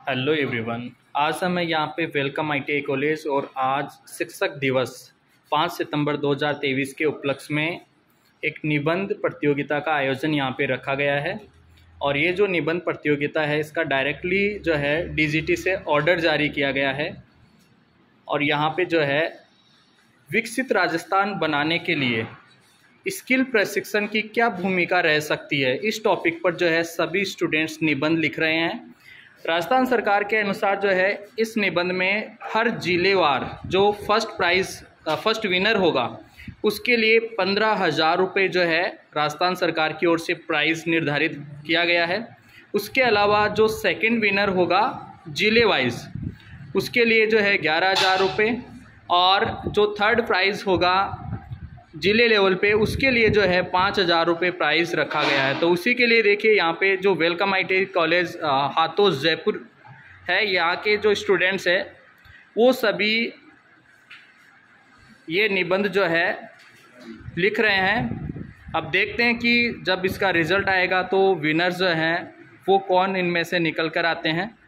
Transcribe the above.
Hello everyone. आज हम यहाँ पे वेलकम आईटीआई कॉलेज और आज शिक्षक दिवस 5 सितंबर 2023 के उपलक्ष्य में एक निबंध प्रतियोगिता का आयोजन यहाँ पे रखा गया है। और ये जो निबंध प्रतियोगिता है इसका डायरेक्टली जो है डीजीटी से ऑर्डर जारी किया गया है। और यहाँ पे जो है विकसित राजस्थान बनाने के लिए स्किल प्रशिक्षण की क्या भूमिका रह सकती है, इस टॉपिक पर जो है सभी स्टूडेंट्स निबंध लिख रहे हैं। राजस्थान सरकार के अनुसार जो है इस निबंध में हर जिलेवार जो फर्स्ट विनर होगा उसके लिए 15,000 रुपये जो है राजस्थान सरकार की ओर से प्राइज़ निर्धारित किया गया है। उसके अलावा जो सेकंड विनर होगा जिले वाइज उसके लिए जो है 11,000 रुपये, और जो थर्ड प्राइज़ होगा जिले लेवल पे उसके लिए जो है 5,000 रुपये प्राइज़ रखा गया है। तो उसी के लिए देखिए यहाँ पे जो welcome ITI college Hathos Jaipur है, यहाँ के जो स्टूडेंट्स हैं वो सभी ये निबंध जो है लिख रहे हैं। अब देखते हैं कि जब इसका रिज़ल्ट आएगा तो विनर्स जो हैं वो कौन इनमें से निकल कर आते हैं।